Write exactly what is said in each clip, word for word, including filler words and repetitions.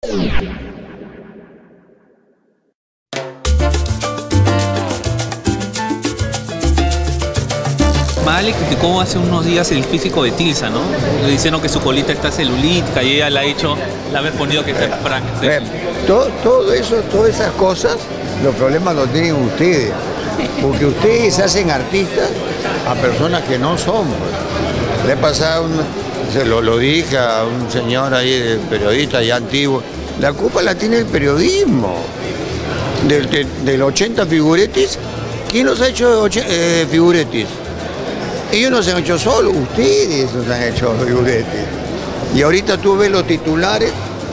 Magali criticó hace unos días el físico de Tilsa, ¿no? Diciendo que su colita está celulítica y ella la ha hecho, la ha respondido que está franca. Eh, todo, todo eso, todas esas cosas, los problemas los tienen ustedes. Porque ustedes hacen artistas a personas que no son. Pues. Le he pasado, un, se lo, lo dije a un señor ahí, periodista ya antiguo, la culpa la tiene el periodismo. Del, del, del ochenta figuretis, ¿quién los ha hecho eh, figuretis? Ellos no se han hecho solos, ustedes nos han hecho figuretis. Y ahorita tú ves los titulares,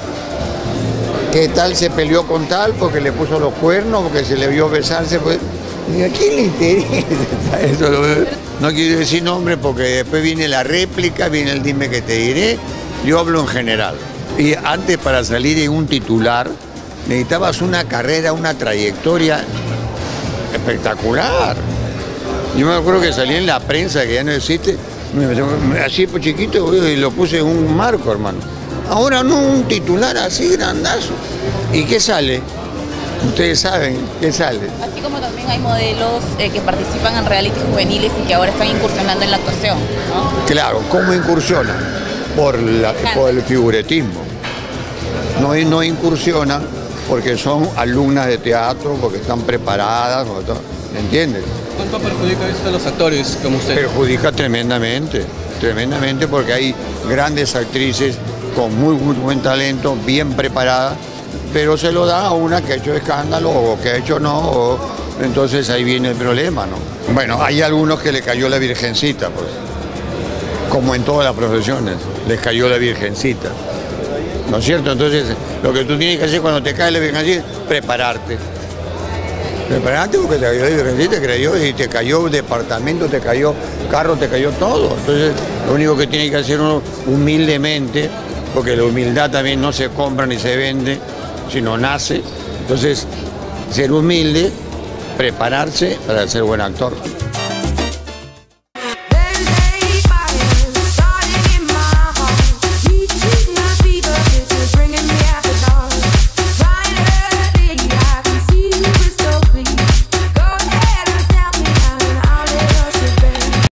que tal se peleó con tal porque le puso los cuernos, porque se le vio besarse. Pues, ¿a quién le interesa eso? No quiero decir nombre porque después viene la réplica, viene el dime que te diré. Yo hablo en general. Y antes, para salir en un titular, necesitabas una carrera, una trayectoria espectacular. Yo me acuerdo que salí en la prensa, que ya no existe, así por chiquito, y lo puse en un marco, hermano. Ahora no, un titular así grandazo. ¿Y qué sale? Ustedes saben qué sale. Así como también hay modelos eh, que participan en reality juveniles y que ahora están incursionando en la actuación, ¿no? Claro, ¿cómo incursionan? Por, la, por el figuretismo. No, no incursionan porque son alumnas de teatro, porque están preparadas, ¿entiendes? ¿Cuánto perjudica esto a los actores como usted? Perjudica tremendamente, tremendamente porque hay grandes actrices con muy, muy buen talento, bien preparadas, pero se lo da a una que ha hecho escándalo o que ha hecho no, o, entonces ahí viene el problema, ¿no? Bueno, hay algunos que le cayó la virgencita, pues, como en todas las profesiones, les cayó la virgencita, ¿no es cierto? Entonces, lo que tú tienes que hacer cuando te cae la virgencita es prepararte. Preparate porque te cayó la virgencita, te cayó, y te cayó departamento, te cayó carro, te cayó todo. Entonces, lo único que tiene que hacer uno humildemente, porque la humildad también no se compra ni se vende, sino nace. Entonces, ser humilde, prepararse para ser buen actor.